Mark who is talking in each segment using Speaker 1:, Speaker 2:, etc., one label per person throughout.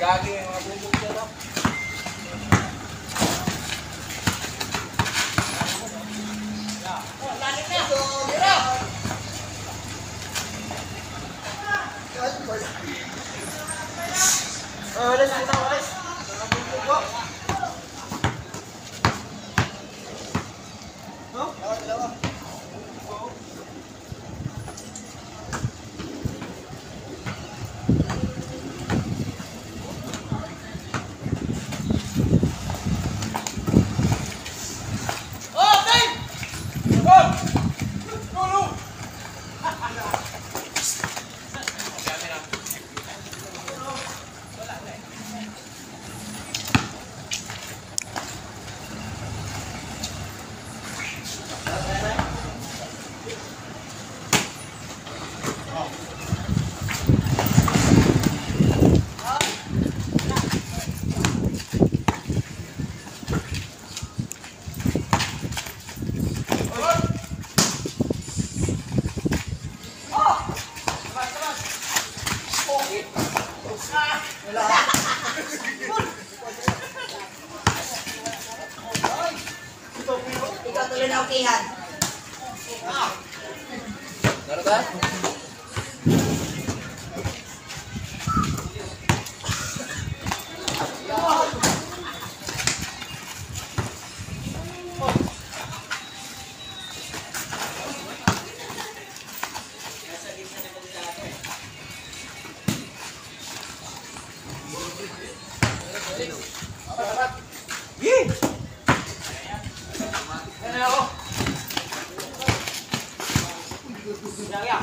Speaker 1: Gagi yung mga bubog dyan, no? Alis muna, alis. Nabubog ko. No? Dalawa.
Speaker 2: Ikaw tuloy na okihan.
Speaker 1: Naroon ka? Yee! Ano ako? Yang.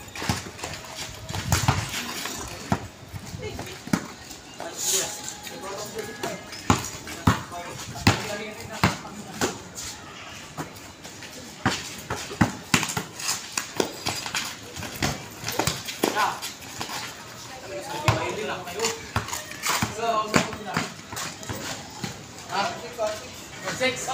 Speaker 1: Six.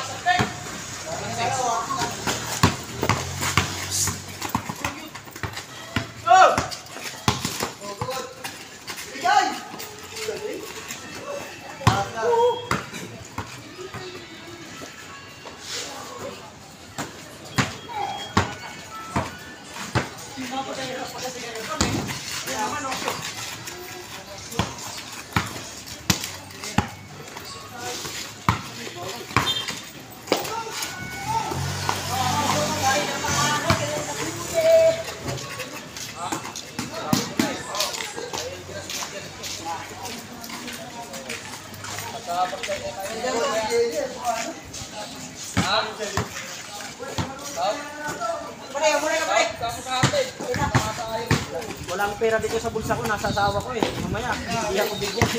Speaker 3: Walang pera dito sa bulsa ko, nasa asawa ko eh. Mamaya, hindi ako bigyan.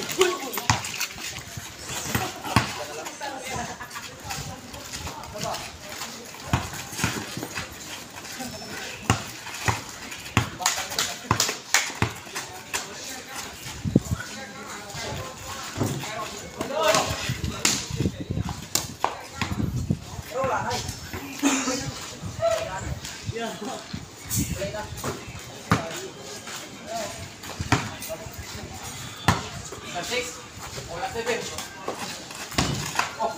Speaker 1: Six. Wala 7. Oh.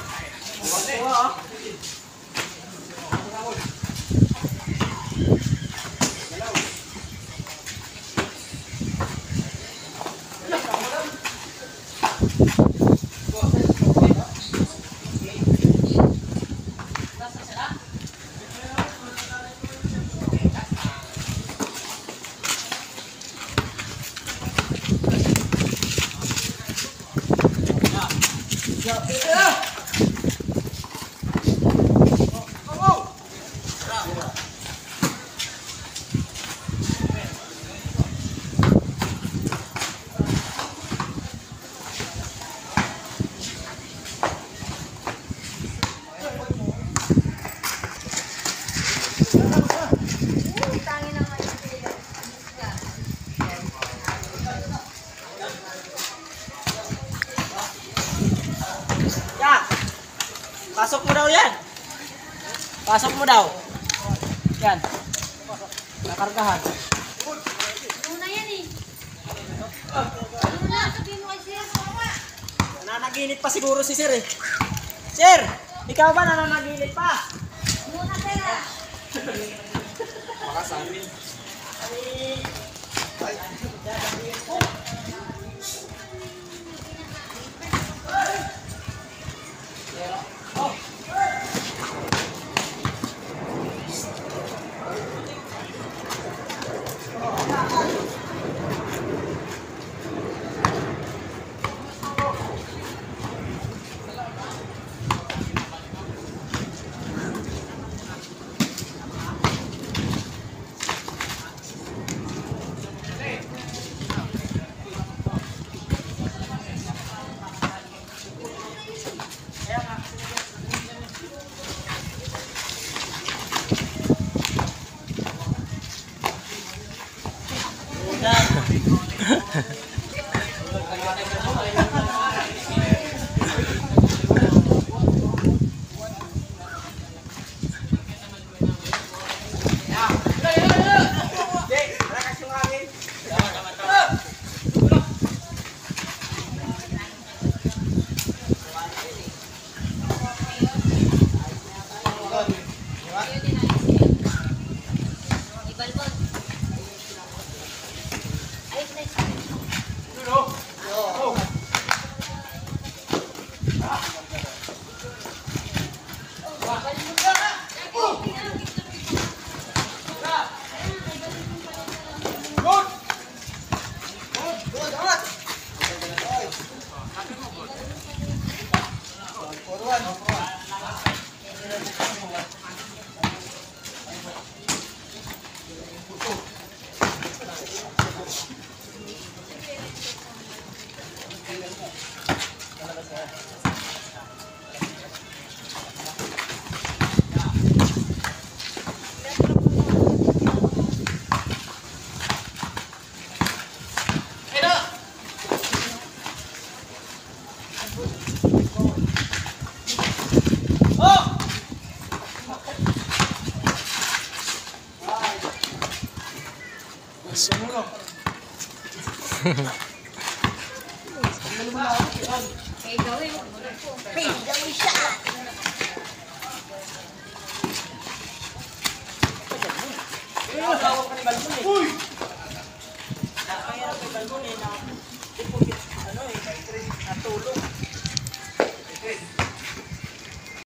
Speaker 3: Pasok mo daw yan. Pasok mo daw. Yan. Nakargahan.
Speaker 2: Muna yan eh. Muna, sabihin mo kasi.
Speaker 3: Nananaginip pa siguro si Sir eh. Sir, ikaw ba nananaginip pa?
Speaker 2: Muna pera.
Speaker 1: Makasabi.
Speaker 2: Hey, gawin mo. Hey, gawin siya.
Speaker 3: Uy! Nakakaya kay Balbon eh.